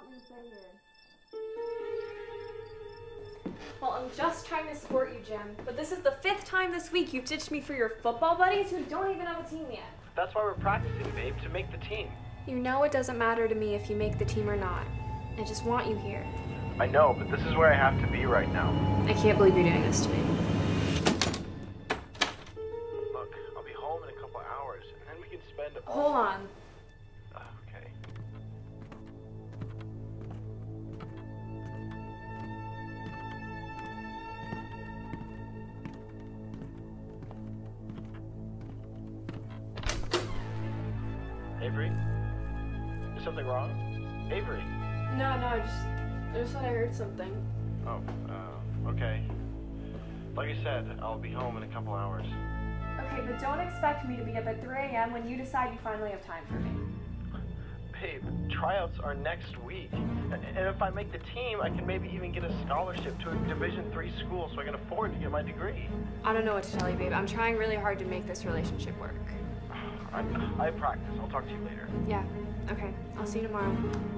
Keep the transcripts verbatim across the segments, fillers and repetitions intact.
me to stay here? Well, I'm just trying to support you, Jim. But this is the fifth time this week you've ditched me for your football buddies who don't even have a team yet. That's why we're practicing, babe, to make the team. You know it doesn't matter to me if you make the team or not. I just want you here. I know, but this is where I have to be right now. I can't believe you're doing this to me. Look, I'll be home in a couple hours, and then we can spend all... Hold on. Okay. Avery? Is something wrong? Avery? No, no, I just, I just thought I heard something. Oh, uh, okay. Like I said, I'll be home in a couple hours. Okay, but don't expect me to be up at three A M when you decide you finally have time for me. Babe, tryouts are next week. And and if I make the team, I can maybe even get a scholarship to a Division three school so I can afford to get my degree. I don't know what to tell you, babe. I'm trying really hard to make this relationship work. I, I practice. I'll talk to you later. Yeah, okay. I'll see you tomorrow.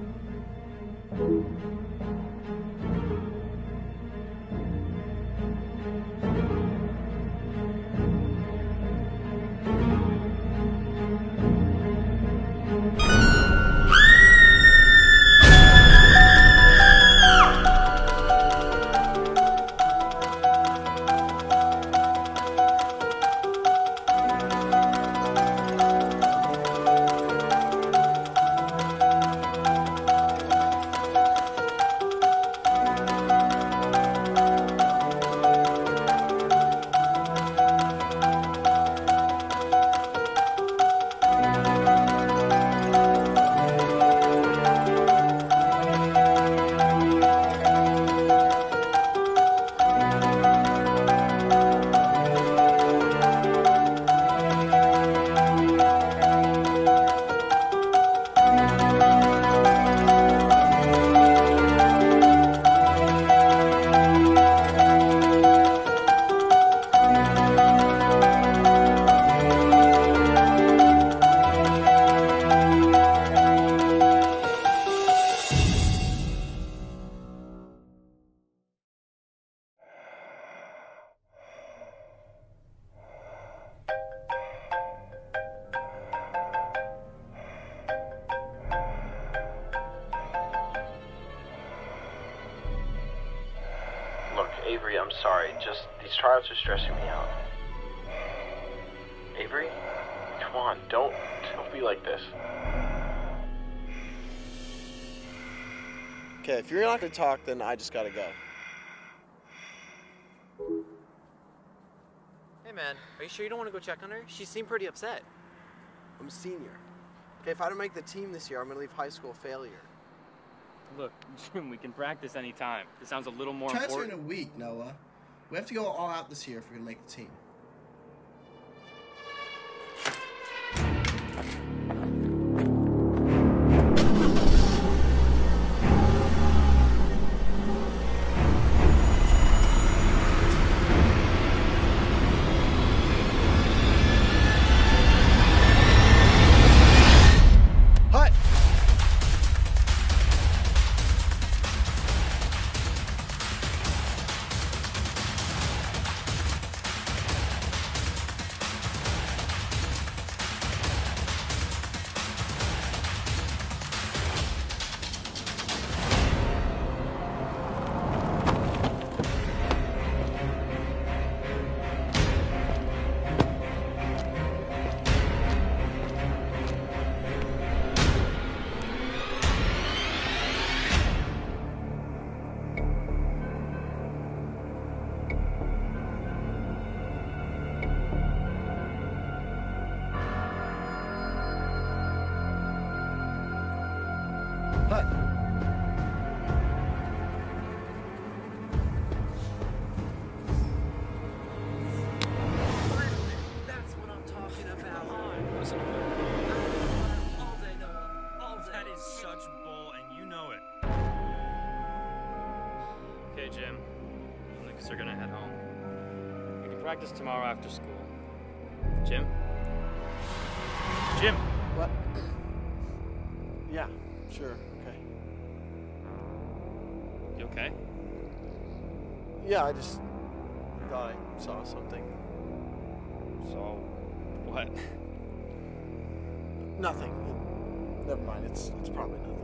Avery, I'm sorry. Just, these tryouts are stressing me out. Avery? Come on, don't, don't be like this. Okay, if you're not gonna talk, then I just gotta go. Hey man, are you sure you don't want to go check on her? She seemed pretty upset. I'm a senior. Okay, if I don't make the team this year, I'm gonna leave high school a failure. Look, Jim, we can practice anytime. This sounds a little more Tryouts are in important. a week, Noah. We have to go all out this year if we're gonna make the team. Hut. That's what I'm talking about. Listen, All day, Noah. All day. that is such bull, and you know it. Okay, Jim. I guess we're gonna head home. We can practice tomorrow after school. Jim? Jim! What? Yeah, sure, okay. okay? Yeah, I just thought I saw something. So, what? Nothing. Never mind. It's it's probably nothing.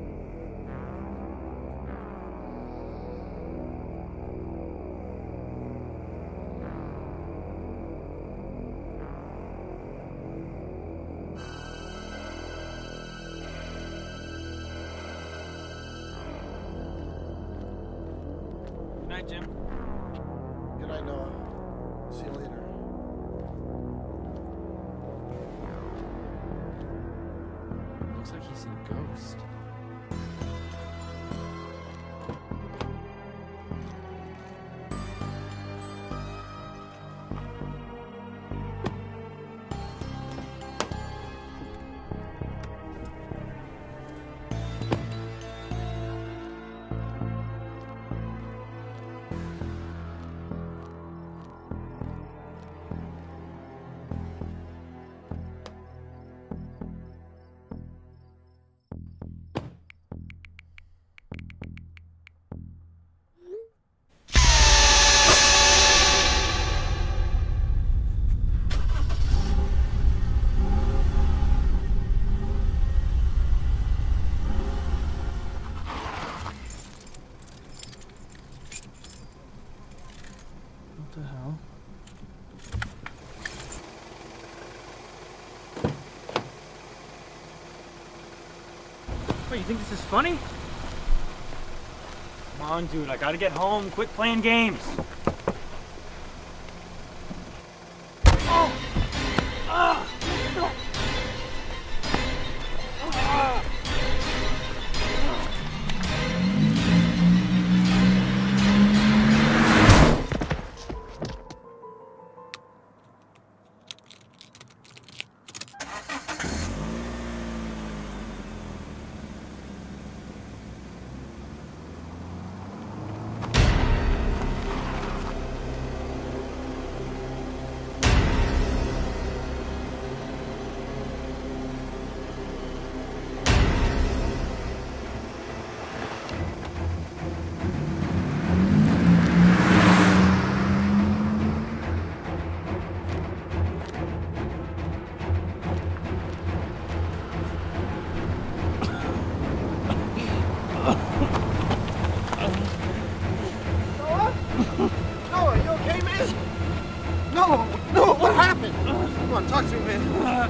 Good night, Jim. Good night, Noah. See you later. Looks like he's seen a ghost. What the hell? What, you think this is funny? Come on, dude, I gotta get home. Quit playing games. Noah, you okay, man? No, no, what happened? Come on, talk to me, man.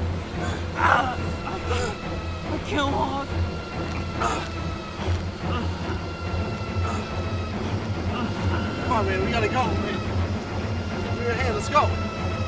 I can't walk. Come on, man, we gotta go, man. Give me your hand, let's go.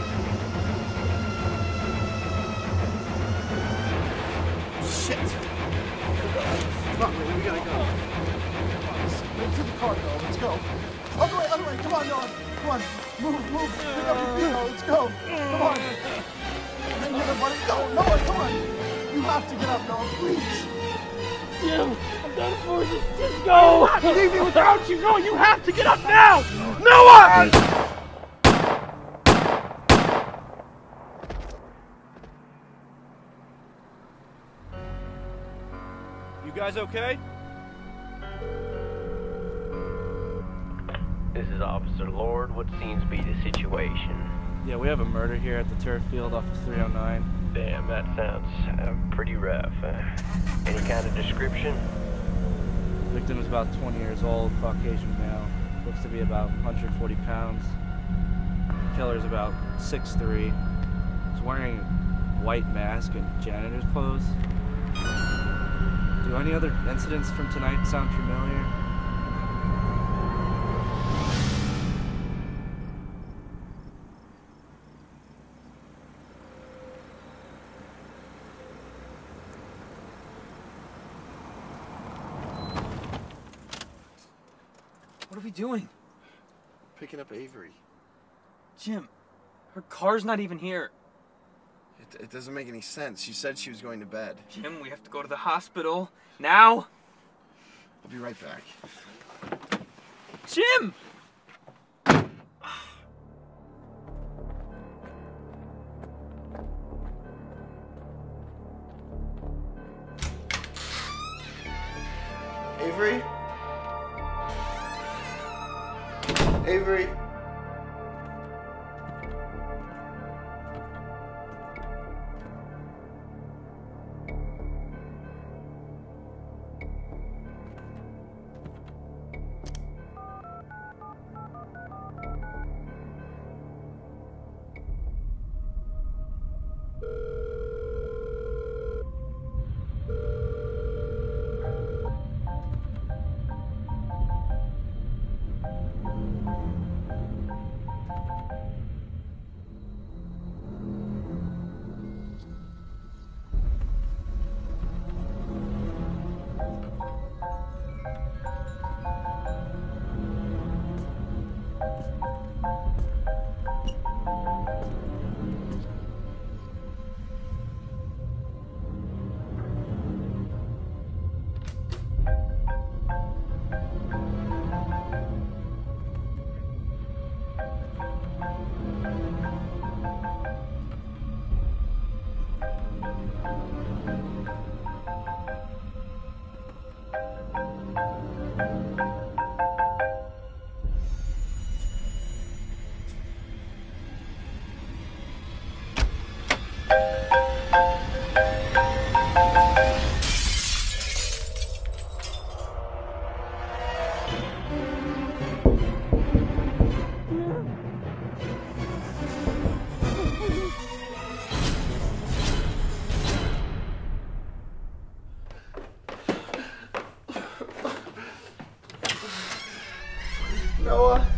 Shit. Come on, man, we gotta go. To the car, Noah. Let's go. Other way, other way. Come on, Noah. Come on. Move, move. Pick up your feet, Noah. Let's go. Come on. Hang in there, buddy. No, Noah, come on. You have to get up, Noah. Please. Jim, I'm done for this. Just go. I leave me Without you going, you have to get up now. Noah! You guys okay? This is Officer Lord. What seems to be the situation? Yeah, we have a murder here at the turf field off of three oh nine. Damn, that sounds uh, pretty rough. Uh, any kind of description? The victim is about twenty years old, Caucasian male. Looks to be about one hundred forty pounds. The killer's about six three. He's wearing a white mask and janitor's clothes. Do any other incidents from tonight sound familiar? What are we doing? Picking up Avery. Jim, her car's not even here. It, it doesn't make any sense. She said she was going to bed. Jim, we have to go to the hospital. Now? I'll be right back. Jim! Avery? Avery. Noah.